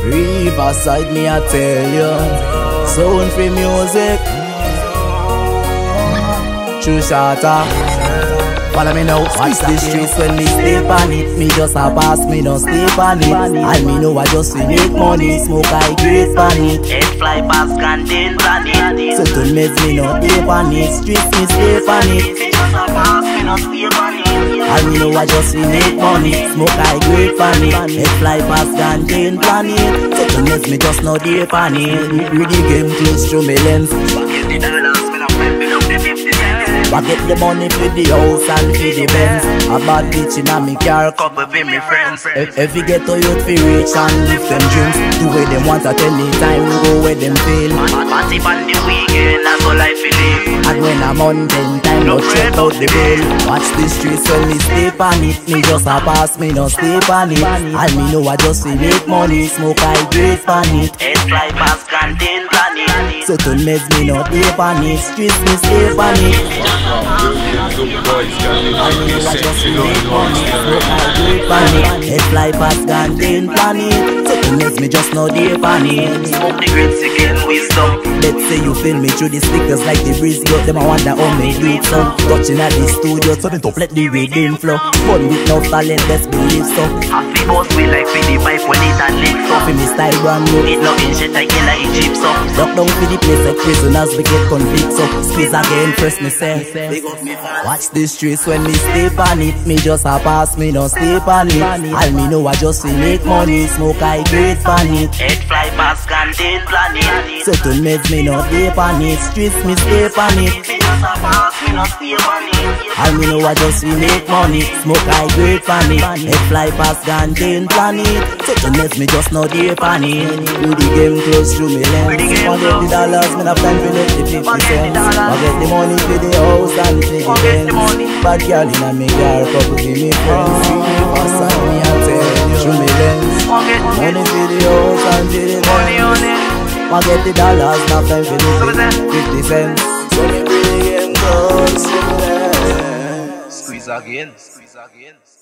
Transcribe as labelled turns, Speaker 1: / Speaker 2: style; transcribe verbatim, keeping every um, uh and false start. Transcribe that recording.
Speaker 1: Riverside, me I tell you, sound free music. True shatter. Follow me now, watch the streets when me step on it. Me just a pass, me no step on it. And me know I just fi make money, smoke I great on it.
Speaker 2: Head fly past contain planet.
Speaker 1: So don't mess me no step on it. Streets me step on it.
Speaker 2: Me just a pass, me no step on it.
Speaker 1: And me know I just fi make money, smoke I great on it. Head fly past contain planet. So don't mess me just no step on it. Read the game close through me lens.
Speaker 2: Get the dollars, me no friend, me no the fifty cents.
Speaker 1: I get the money for the house and for the Benz. A bad bitch in a me car,
Speaker 2: couple with me friends.
Speaker 1: If, if you get to youth fi rich and live them dreams, do where them want at any time, go where them feel.
Speaker 2: Party on the weekend, that's all I feel live.
Speaker 1: And when I'm on ten time, no check out the bill. Watch the streets when me step on it. Me just a pass, me no step on it. And me know I just fi make money, smoke I great on it.
Speaker 2: Head fly past contain planet.
Speaker 1: So don't mess me no step on it. Streets me step on it. Head fly past contain planet. So don't mess me just no deep on it.
Speaker 2: Smoke the great sick wisdom.
Speaker 1: Let's say you feel me through the speakers like the breeze go. Them I wonder how me do it so. Touching at the studio, so then top let the rhythm flow. Fun with no talent, best believe so.
Speaker 2: Happy boss we like for the pipe when it and lick so.
Speaker 1: For me style brand new.
Speaker 2: It no in shit like in a Egypt so.
Speaker 1: Lock down for the place like prisoners we get convict so. Squeeze again, press me say. Watch the streets when me step on it. Me just a pass, me no step on it. And me know I just fi make money, smoke I great on it.
Speaker 2: Head fly past contain planet.
Speaker 1: So don't mess me no step on it. Streets me step on it.
Speaker 2: Me just a pass, me no step on it.
Speaker 1: And me know I just fi make money, smoke I great on it. Head fly past contain planet. So don't mess me just no step on it. Do the game close through me lens. Forget the dollars, me have time for let the fifty cents. Forget the money for the house and for the Benz. Bad girl in a me car, couple give me friends. Pass on me and tell through me lens. Money for the house and for the Benz. Forget the dollars, not time for the fifty cents. So me bring the game close through me lens.
Speaker 2: Squeeze again, squeeze again.